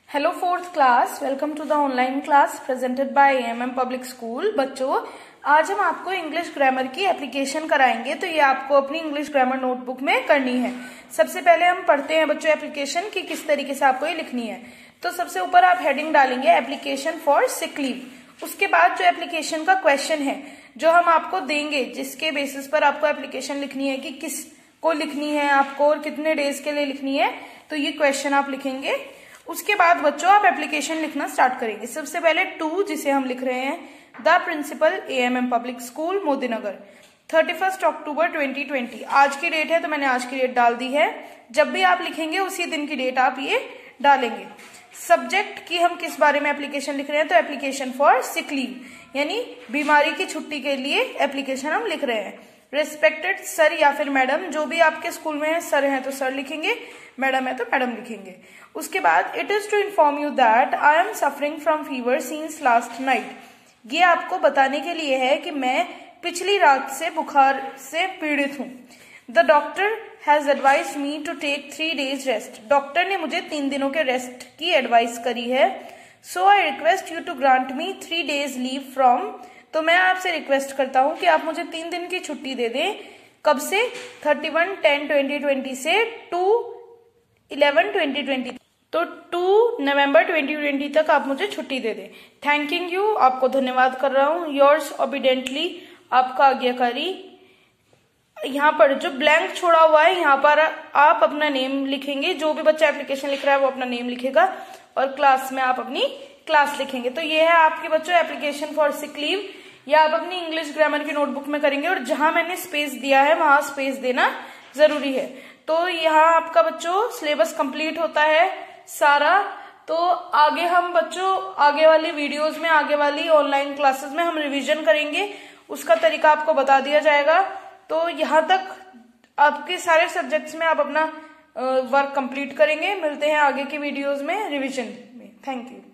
Hello fourth class, welcome to the online class presented by AMM public school. बच्चों, आज हम आपको English grammar की एप्लीकेशन कराएंगे, तो ये आपको अपनी इंग्लिश ग्रामर नोटबुक में करनी है। सबसे पहले हम पढ़ते हैं बच्चों एप्लीकेशन की किस तरीके से आपको ये लिखनी है। तो सबसे ऊपर आप हेडिंग डालेंगे एप्लीकेशन फॉर सिक लीव। उसके बाद जो एप्लीकेशन का क्वेश्चन है जो हम आपको देंगे, जिसके बेसिस पर आपको एप्लीकेशन लिखनी है कि किस को लिखनी है आपको और कितने डेज के लिए लिखनी है, तो ये क्वेश्चन आप लिखेंगे। उसके बाद बच्चों आप एप्लीकेशन लिखना स्टार्ट करेंगे। सबसे पहले टू, जिसे हम लिख रहे हैं the principal AMM public school Modinagar, 31 October 2020। आज की डेट है तो मैंने आज की डेट डाल दी है। जब भी आप लिखेंगे उसी दिन की डेट आप ये डालेंगे। सब्जेक्ट की हम किस बारे में एप्लीकेशन लिख रहे हैं, तो एप्लीकेशन फॉर सिक लीव, यानी बीमारी की छुट्टी के लिए एप्लीकेशन हम लिख रहे हैं। रेस्पेक्टेड सर या फिर मैडम, जो भी आपके स्कूल में है, सर है तो सर लिखेंगे, मैडम है तो मैडम लिखेंगे। उसके बाद it is to inform you that I am suffering from fever since last night. ये आपको बताने के लिए है कि मैं पिछली रात से बुखार से पीड़ित हूँ। The doctor has advised me to take 3 days rest. Doctor ने मुझे 3 दिनों के रेस्ट की एडवाइस करी है। So I request you to grant me 3 days leave from. तो मैं आपसे रिक्वेस्ट करता हूं कि आप मुझे 3 दिन की छुट्टी दे दें। कब से? 31/10/2020 से 2/11/2020, तो 2 नवंबर 2020 तक आप मुझे छुट्टी दे दें। थैंकिंग यू, आपको धन्यवाद कर रहा हूं। योर्स ओबीडेंटली, आपका आज्ञाकारी। यहाँ पर जो ब्लैंक छोड़ा हुआ है, यहाँ पर आप अपना नेम लिखेंगे। जो भी बच्चा एप्लीकेशन लिख रहा है वो अपना नेम लिखेगा और क्लास में आप अपनी क्लास लिखेंगे। तो ये है आपके बच्चों एप्लीकेशन फॉर सिक लीव। या आप अपनी इंग्लिश ग्रामर की नोटबुक में करेंगे और जहां मैंने स्पेस दिया है वहां स्पेस देना जरूरी है। तो यहाँ आपका बच्चों सिलेबस कंप्लीट होता है सारा। तो आगे हम बच्चों आगे वाली वीडियोस में, आगे वाली ऑनलाइन क्लासेस में हम रिवीजन करेंगे, उसका तरीका आपको बता दिया जाएगा। तो यहाँ तक आपके सारे सब्जेक्ट्स में आप अपना वर्क कंप्लीट करेंगे। मिलते हैं आगे की वीडियोस में रिवीजन में। Thank you.